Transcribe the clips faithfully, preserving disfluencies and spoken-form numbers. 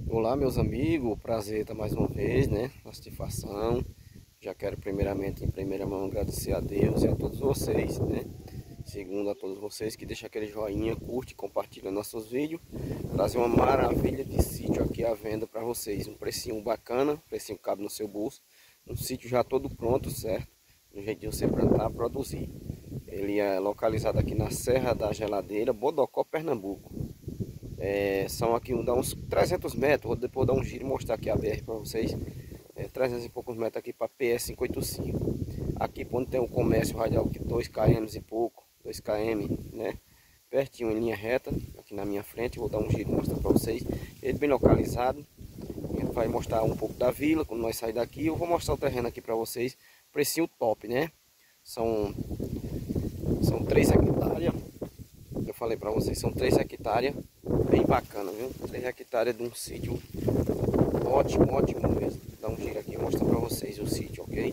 Olá, meus amigos, prazer estar mais uma vez, né, na satisfação. Já quero primeiramente, em primeira mão, agradecer a Deus e a todos vocês, né. Segundo, a todos vocês que deixam aquele joinha, curte, compartilha nossos vídeos. Trazer uma maravilha de sítio aqui à venda para vocês. Um precinho bacana, precinho que cabe no seu bolso. Um sítio já todo pronto, certo? Do jeito de você plantar, produzir. Ele é localizado aqui na Serra da Geladeira, Bodocó, Pernambuco. É, são aqui dá uns trezentos metros, vou depois dar um giro e mostrar aqui a B R para vocês. É, trezentos e poucos metros aqui para P S cinco oito cinco. Aqui quando tem um comércio radial que dois quilômetros e pouco, dois quilômetros, né? Pertinho em linha reta, aqui na minha frente, vou dar um giro e mostrar para vocês. Ele bem localizado. Ele vai mostrar um pouco da vila, quando nós sair daqui, eu vou mostrar o terreno aqui para vocês. Precinho top, né? São, são três hectares. Eu falei para vocês, são três hectares. Bem bacana, viu? três hectares de um sítio ótimo, ótimo mesmo. Dá um giro aqui e mostrar para vocês o sítio, ok?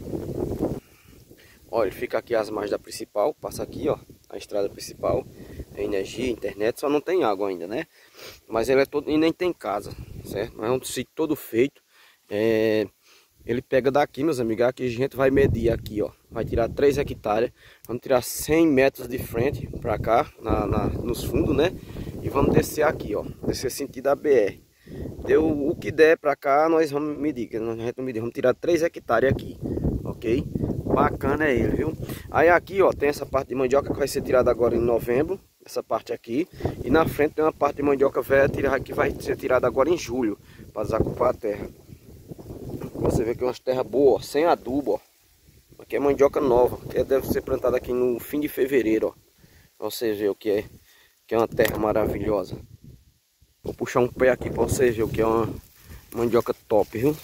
Olha, fica aqui as margens da principal, passa aqui, ó, a estrada principal. Tem energia, internet, só não tem água ainda, né? Mas ele é todo, e nem tem casa, certo? Mas é um sítio todo feito. É, ele pega daqui, meus amigos, aqui a gente vai medir aqui, ó. Vai tirar três hectares, vamos tirar cem metros de frente para cá, na, na, nos fundos, né? E vamos descer aqui, ó, descer sentido a B R. Deu o que der para cá, nós vamos medir, que nós vamos medir, vamos tirar três hectares aqui, ok? Bacana é ele, viu? Aí aqui, ó, tem essa parte de mandioca que vai ser tirada agora em novembro, essa parte aqui. E na frente tem uma parte de mandioca velha que vai ser tirada agora em julho, para desocupar a terra. Você vê que é umas terras boas, sem adubo, ó. Aqui é mandioca nova, que deve ser plantada aqui no fim de fevereiro, ó. Pra você ver o que é, que é uma terra maravilhosa. Vou puxar um pé aqui para você ver o que é uma mandioca top, viu?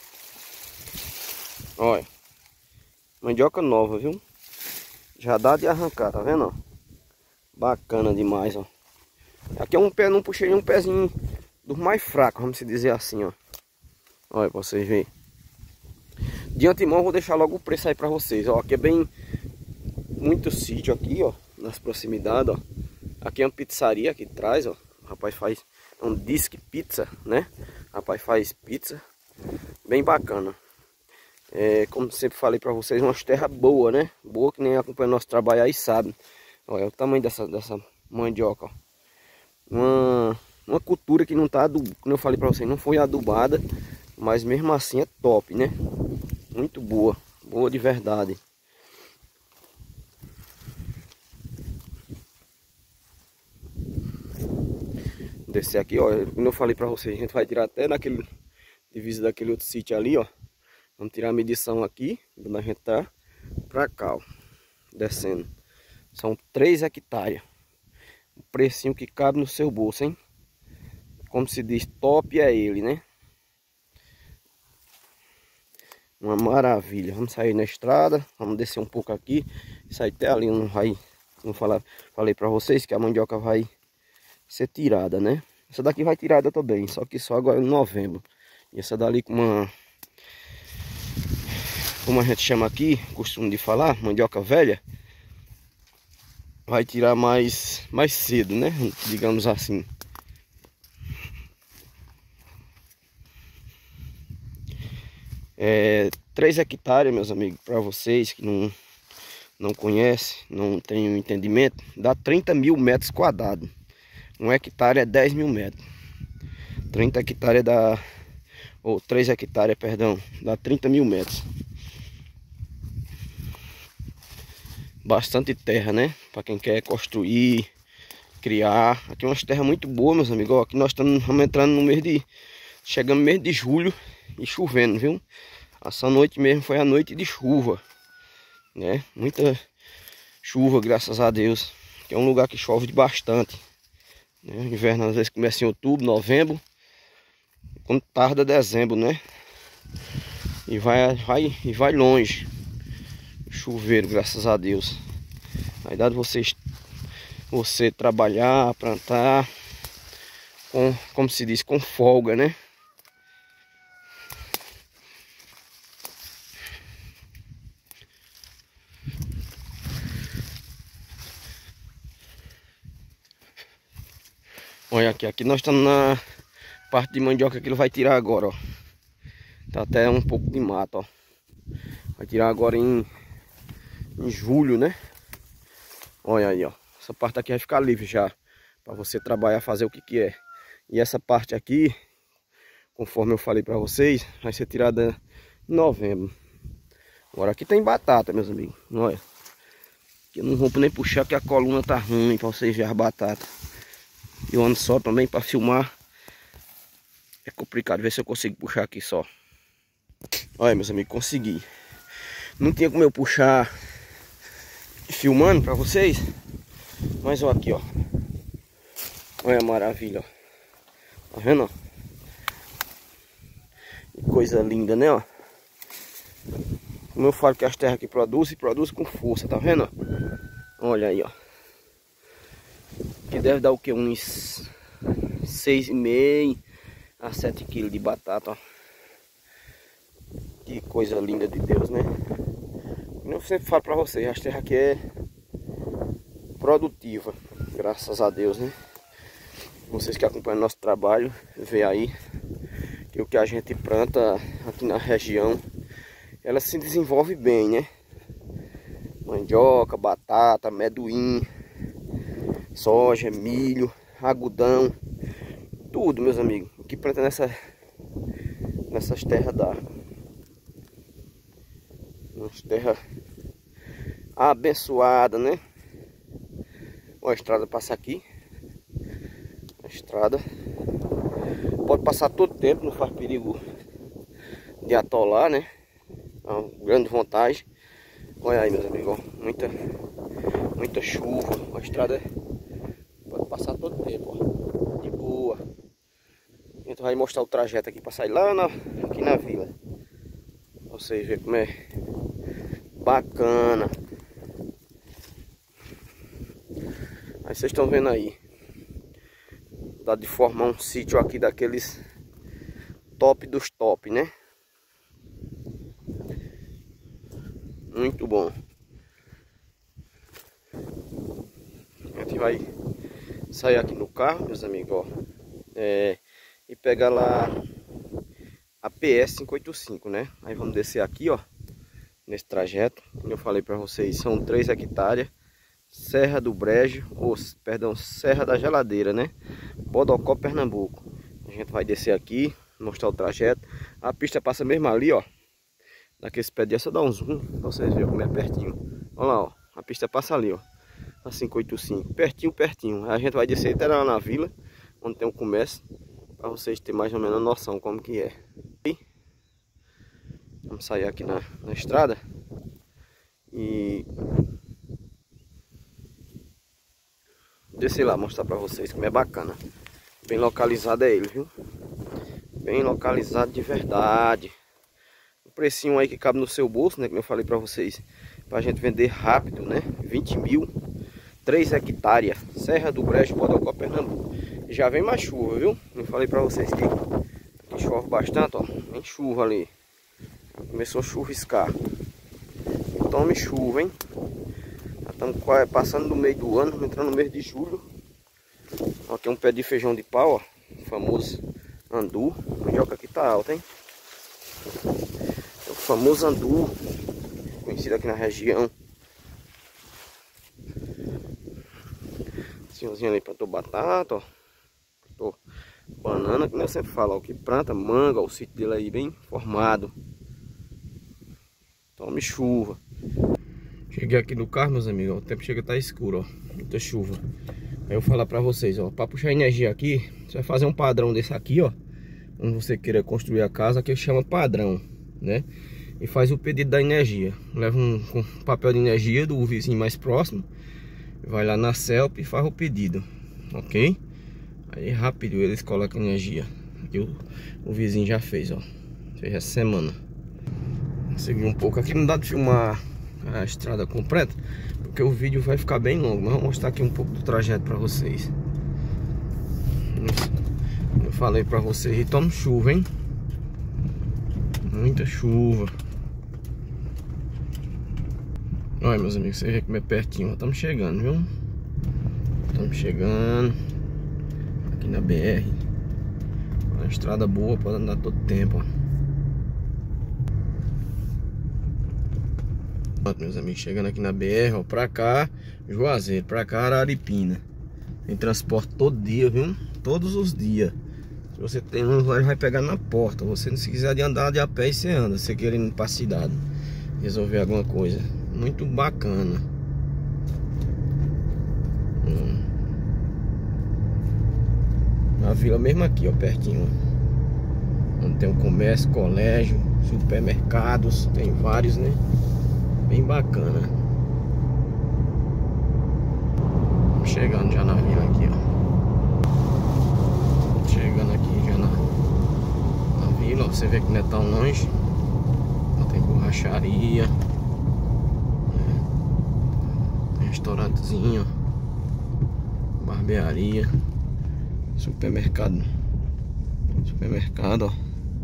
Olha, mandioca nova, viu? Já dá de arrancar, tá vendo, ó? Bacana demais, ó. Aqui é um pé, não puxei um pezinho dos mais fracos, vamos dizer assim, ó. Olha, pra vocês verem. De antemão vou deixar logo o preço aí pra vocês, ó. Aqui é bem... muito sítio aqui, ó. Nas proximidades, ó. Aqui é uma pizzaria aqui atrás, ó. O rapaz faz... é um disque pizza, né? O rapaz faz pizza. Bem bacana. É, como sempre falei pra vocês, umas terras boas, né? Boa que nem acompanha nosso trabalho aí sabe. Olha o tamanho dessa, dessa mandioca, ó. Uma, uma cultura que não tá adubada, como eu falei pra vocês, não foi adubada. Mas mesmo assim é top, né? Muito boa. Boa de verdade. Descer aqui, ó. Como eu falei pra vocês, a gente vai tirar até naquele divisa daquele outro sítio ali, ó. Vamos tirar a medição aqui, onde a gente tá, pra cá, ó. Descendo. São três hectares. O precinho que cabe no seu bolso, hein? Como se diz, top é ele, né? Uma maravilha. Vamos sair na estrada, vamos descer um pouco aqui. Sair até ali, não vai... Não falar, falei pra vocês que a mandioca vai ser tirada, né? Essa daqui vai tirada também, só que só agora em novembro. E essa dali com uma... como a gente chama aqui, costume de falar, mandioca velha. Vai tirar mais, mais cedo, né? Digamos assim. É, três hectares, meus amigos, para vocês que não, não conhecem, não tem um entendimento, dá trinta mil metros quadrados. Um hectare é dez mil metros. trinta hectares dá, ou três hectares, perdão, dá trinta mil metros. Bastante terra, né? Para quem quer construir, criar. Aqui é umas terras muito boas, meus amigos. Ó, aqui nós estamos entrando no mês de... chegamos no mês de julho e chovendo, viu? Essa noite mesmo foi a noite de chuva, né? Muita chuva, graças a Deus. Que é um lugar que chove bastante, né? O inverno às vezes começa em outubro, novembro, quando tarda dezembro, né? E vai, vai, e vai longe. Chuveiro, graças a Deus. Aí dá de vocês, você trabalhar, plantar, com, como se diz, com folga, né? Olha aqui, aqui nós estamos na parte de mandioca que ele vai tirar agora, ó. Tá até um pouco de mato, ó. Vai tirar agora em, em julho, né? Olha aí, ó. Essa parte aqui vai ficar livre já, para você trabalhar, fazer o que que é. E essa parte aqui, conforme eu falei para vocês, vai ser tirada em novembro. Agora aqui tem batata, meus amigos. Olha. Aqui eu não vou nem puxar porque a coluna tá ruim para vocês verem as batatas. Eu ando só também para filmar. É complicado, ver se eu consigo puxar aqui só. Olha, meus amigos, consegui. Não tinha como eu puxar filmando para vocês. Mas ó, aqui ó. Olha a maravilha, ó. Tá vendo, ó? Que coisa linda, né, ó? Como eu falo que as terras que produzem, produzem com força, tá vendo? Olha aí, ó. Que deve dar o que? Uns seis e meio a sete quilos de batata, ó. Que coisa linda de Deus, né? Eu sempre falo pra vocês, as terras aqui é produtiva, graças a Deus, né? Vocês que acompanham nosso trabalho, vê aí que o que a gente planta aqui na região, ela se desenvolve bem, né? Mandioca, batata, amendoim, soja, milho, algodão, tudo, meus amigos. O que planta nessa, nessas terras dá. Umas terras abençoadas, né? Ó, a estrada passa aqui. A estrada pode passar todo tempo, não faz perigo de atolar, né? É uma grande vantagem. Olha aí, meus amigos, ó. Muita, muita chuva. A estrada pode passar todo tempo, ó. De boa. A gente vai mostrar o trajeto aqui para sair lá na, aqui na vila. Pra vocês verem como é bacana. Aí vocês estão vendo aí. Dá de formar um sítio aqui daqueles top dos top, né? Muito bom. A gente vai sair aqui no carro, meus amigos, ó. É, e pegar lá a P S quinhentos e oitenta e cinco, né? Aí vamos descer aqui, ó. Nesse trajeto. Como eu falei pra vocês, são três hectares. Serra do Brejo, ou perdão, Serra da Geladeira, né? Bodocó, Pernambuco. A gente vai descer aqui, mostrar o trajeto. A pista passa mesmo ali, ó. Daqueles pés de, só dá um zoom pra vocês verem como é pertinho. Olha lá, ó. A pista passa ali, ó. A quinhentos e oitenta e cinco. Pertinho, pertinho. Aí a gente vai descer até lá na vila, onde tem um comércio, para vocês terem mais ou menos a noção como que é. E vamos sair aqui na, na estrada. E descer lá, mostrar pra vocês como é bacana. Bem localizado é ele, viu? Bem localizado de verdade. O precinho aí que cabe no seu bolso, né? Como eu falei pra vocês. Pra gente vender rápido, né? vinte mil. três hectares. Serra do Brejo, Bodocó, Pernambuco. Já vem mais chuva, viu? Eu falei pra vocês que aqui chove bastante, ó. Vem chuva ali. Começou a chuviscar. Tome chuva, hein? Estamos passando do meio do ano, entrando no mês de julho. Aqui é um pé de feijão de pau, ó. O famoso andu. A mandioca aqui tá alta, hein? É o famoso andu, conhecido aqui na região. Senhorzinho ali plantou batata, ó. Plantou banana, como eu sempre falo, ó. Que planta manga, ó, o sítio dele aí bem formado. Tome chuva. Cheguei aqui no carro, meus amigos, ó, o tempo chega a estar escuro, ó, muita chuva. Aí eu vou falar pra vocês, ó, pra puxar energia aqui, você vai fazer um padrão desse aqui, ó, onde você queira construir a casa, que chama padrão, né? E faz o pedido da energia. Leva um, um papel de energia do vizinho mais próximo, vai lá na CELP e faz o pedido, ok? Aí rápido eles colocam energia. Aqui o, o vizinho já fez, ó, fez essa semana. Vou seguir um pouco aqui, não dá de filmar a estrada completa, porque o vídeo vai ficar bem longo, mas vou mostrar aqui um pouco do trajeto para vocês. Eu falei para vocês, e toma chuva, hein? Muita chuva. Olha, meus amigos, vocês veem como é pertinho. Estamos chegando, viu? Estamos chegando aqui na B R. Uma estrada boa, pode andar todo tempo, ó. Pronto, meus amigos, chegando aqui na B R, ó, pra cá, Juazeiro, pra cá, Araripina. Tem transporte todo dia, viu? Todos os dias. Se você tem um, vai pegar na porta. Você, se quiser de andar de a pé, você anda. Se você querendo ir pra cidade, resolver alguma coisa. Muito bacana. Hum. Na vila mesmo aqui, ó, pertinho. Onde tem um comércio, colégio, supermercados. Tem vários, né? Bem bacana. Chegando já na vila aqui, ó. Chegando aqui já na, na vila, ó, você vê que não é tão longe. Ó, tem borracharia, é, tem restaurantezinho, barbearia, supermercado. Supermercado, ó.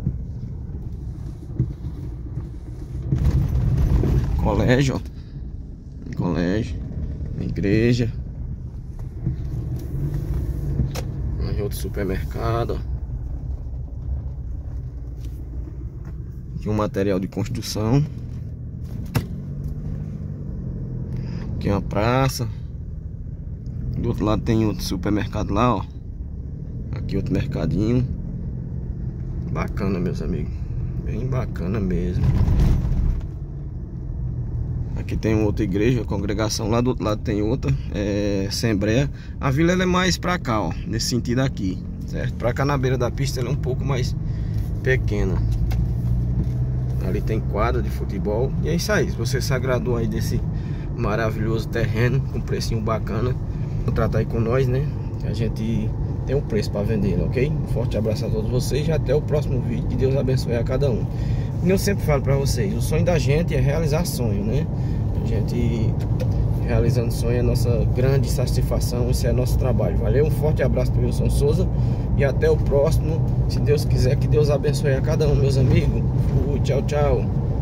Colégio, ó. Colégio, igreja. Outro supermercado. Aqui um material de construção. Aqui uma praça. Do outro lado tem outro supermercado lá, ó. Aqui outro mercadinho. Bacana, meus amigos. Bem bacana mesmo. Aqui tem outra igreja, congregação. Lá do outro lado tem outra, é, Assembleia. A vila ela é mais pra cá, ó, nesse sentido aqui, certo? Pra cá na beira da pista ela é um pouco mais pequena. Ali tem quadra de futebol. E é isso aí, se você se agradou aí desse maravilhoso terreno, com precinho bacana, contrata aí com nós, né? A gente tem um preço pra vender, ok? Um forte abraço a todos vocês e até o próximo vídeo. Que Deus abençoe a cada um. E eu sempre falo pra vocês, o sonho da gente é realizar sonho, né? A gente realizando sonho é a nossa grande satisfação, isso é nosso trabalho. Valeu, um forte abraço pro Wilson Souza e até o próximo, se Deus quiser. Que Deus abençoe a cada um, meus amigos. Fui, tchau, tchau.